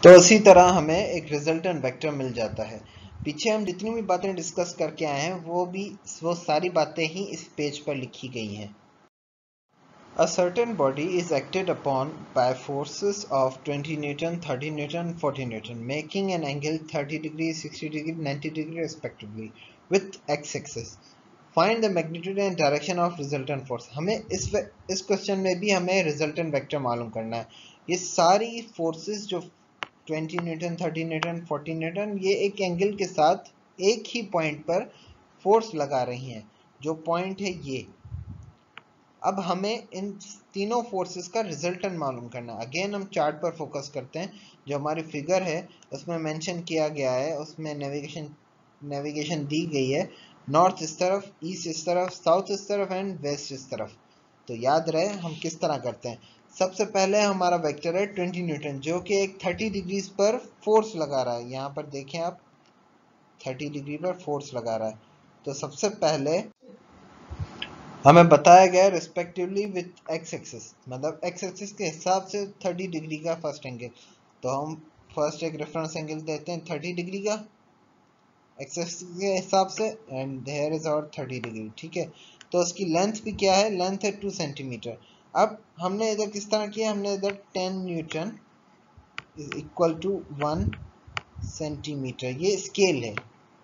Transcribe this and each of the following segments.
तो इसी तरह हमें एक रिजल्टेंट वेक्टर मिल जाता है। पीछे हम जितनी भी बातें डिस्कस करके आए हैं वो सारी बातें ही इस पेज पर लिखी गई हैं। A certain body is acted upon by forces of 20 Newton, 30 Newton, 40 Newton, making an angle 30 degrees, 60 degrees, 90 degrees respectively with x-axis. Find the magnitude and direction of resultant force. हमें इस क्वेश्चन में भी हमें resultant vector मालूम करना है। ये सारी फोर्सेस जो 20 न्यूटन, 30 न्यूटन, 40 न्यूटन, ये एक एंगल के साथ एक ही पॉइंट पर फोर्स लगा रही हैं। जो पॉइंट है ये। अब हमें इन तीनों फोर्सेस का रिजल्टेंट मालूम करना है। अगेन हम चार्ट पर फोकस करते हैं। जो हमारी फिगर है उसमें मेंशन किया गया है, उसमें नेविगेशन दी गई है। नॉर्थ इस तरफ, ईस्ट इस तरफ, साउथ इस तरफ एंड वेस्ट इस तरफ। तो याद रहे हम किस तरह करते हैं। सबसे पहले हमारा वेक्टर है 20 न्यूटन, जो कि एक 30 डिग्रीज पर फोर्स लगा रहा है। यहाँ पर देखें आप, 30 डिग्री पर फोर्स लगा रहा है। तो सबसे पहले हमें बताया गया रिस्पेक्टिवली विथ एक्स एक्सिस, मतलब एक्स एक्सिस के हिसाब से 30 डिग्री का फर्स्ट एंगल। तो हम फर्स्ट एक रेफरेंस एंगल देते हैं 30 डिग्री का एक्स एक्सिस के हिसाब से, and there is our 30 degree. ठीक है, तो उसकी लेंथ भी क्या है, लेंथ है 2 सेंटीमीटर। अब हमने इधर किस तरह किया, हमने इधर 10 newton is equal to 1 centimetre, ये स्केल है।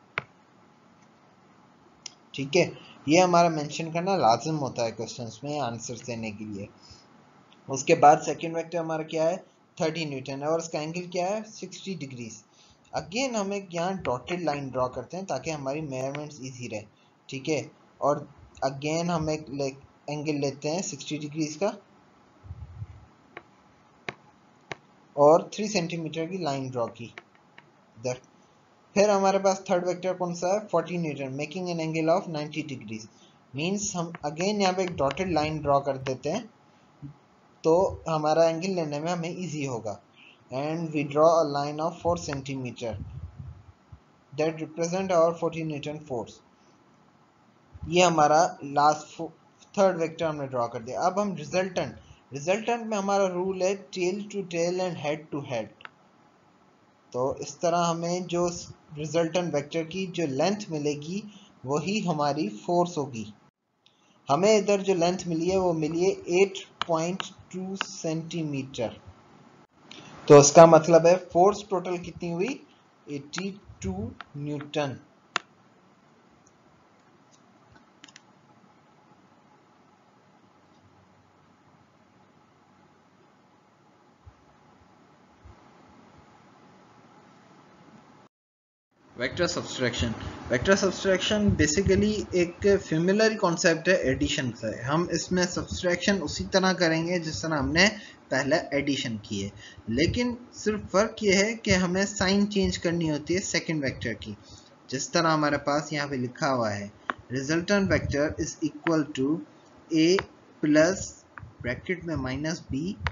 ठीक है, ये हमारा मेंशन करना लाजिम होता है क्वेश्चंस में आंसर देने के लिए। उसके बाद सेकंड वेक्टर हमारा क्या है, 30 न्यूटन है और इसका एंगल क्या है, 60 डिग्रीज। अगेन हम एक यहाँ डॉटेड लाइन ड्रॉ करते हैं ताकि हमारी मेजरमेंट्स इजी रहे। ठीक है, और अगेन हम एक एंगल लेते हैं 60 डिग्रीज का और 3 सेंटीमीटर की लाइन ड्रॉ की इधर। फिर हमारे पास थर्ड वेक्टर कौन सा है, 40 newton, making an angle of 90 degrees. Means हम अगेन यहाँ पे एक डॉटेड लाइन ड्रॉ कर देते हैं तो हमारा एंगल लेने में हमें इजी होगा। And we draw a line of 4 centimetre that represent our 40 newton force. ये हमारा लास्ट थर्ड वेक्टर हमने ड्रॉ कर दिया। अब हम रिजल्टेंट में हमारा रूल है tail to tail and head to head. तो इस तरह हमें जो रिजल्टेंट वेक्टर की जो लेंथ मिलेगी वही हमारी फोर्स होगी। हमें इधर जो लेंथ मिली है वो मिली है 8.2 सेंटीमीटर। तो इसका मतलब है फोर्स टोटल कितनी हुई, 82 न्यूटन। वेक्टर सब्सट्रैक्शन बेसिकली एक फेमिलर कॉन्सेप्ट है एडिशन से। हम इसमें सब्सट्रैक्शन उसी तरह करेंगे जिस तरह हमने पहले एडिशन की है, लेकिन सिर्फ फर्क ये है कि हमें साइन चेंज करनी होती है सेकंड वेक्टर की। जिस तरह हमारे पास यहाँ पे लिखा हुआ है resultant vector is equal to a plus bracket में minus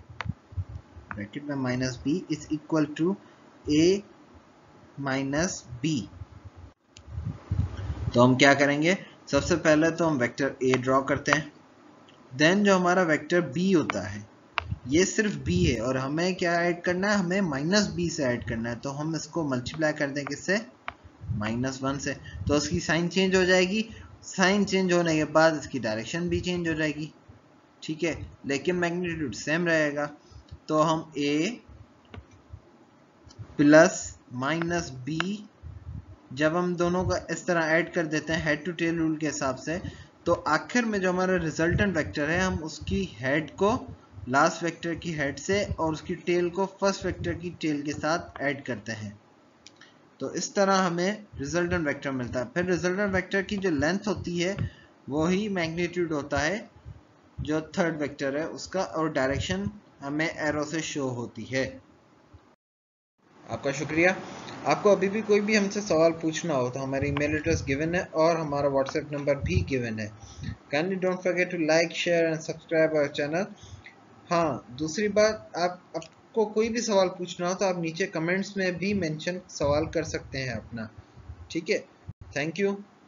b is equal to a minus B. तो हम क्या करेंगे, सबसे पहले तो हम वेक्टर ए ड्रॉ करते हैं। देन जो हमारा वेक्टर बी होता है ये सिर्फ बी है और हमें क्या ऐड करना है, हमें माइनस बी से ऐड करना है। तो हम इसको मल्टीप्लाई कर दें किससे, -1 से। तो इसकी साइन चेंज हो जाएगी। साइन चेंज होने के बाद इसकी डायरेक्शन भी चेंज हो जाएगी। ठीक है, लेकिन मैग्नीट्यूड सेम रहेगा। तो हम ए प्लस माइनस बी, जब हम दोनों का इस तरह ऐड कर देते हैं हेड टू टेल रूल के हिसाब से, तो आखिर में जो हमारा रिजल्टेंट वेक्टर है हम उसकी हेड को लास्ट वेक्टर की हेड से और उसकी टेल को फर्स्ट वेक्टर की टेल के साथ ऐड करते हैं। तो इस तरह हमें रिजल्टेंट वेक्टर मिलता है। फिर रिजल्टेंट वेक्टर की जो लेंथ होती है वही मैग्नीट्यूड होता है जो थर्ड वेक्टर है उसका, और डायरेक्शन हमें एरो से शो होती है। आपका शुक्रिया। आपको अभी भी कोई भी हमसे सवाल पूछना हो तो हमारी ईमेल एड्रेस गिवन है और हमारा व्हाट्सएप नंबर भी गिवन है। Kindly don't forget to like, share and subscribe our channel. हाँ, दूसरी बात, आपको कोई भी सवाल पूछना हो तो आप नीचे कमेंट्स में भी मेंशन सवाल कर सकते हैं अपना। ठीक है, थैंक यू।